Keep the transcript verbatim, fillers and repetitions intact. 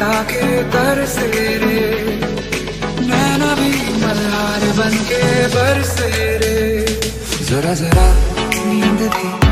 ताके तरसे रे, नैना भी मल्हार बनके बरसे रे। जरा जरा नींद थी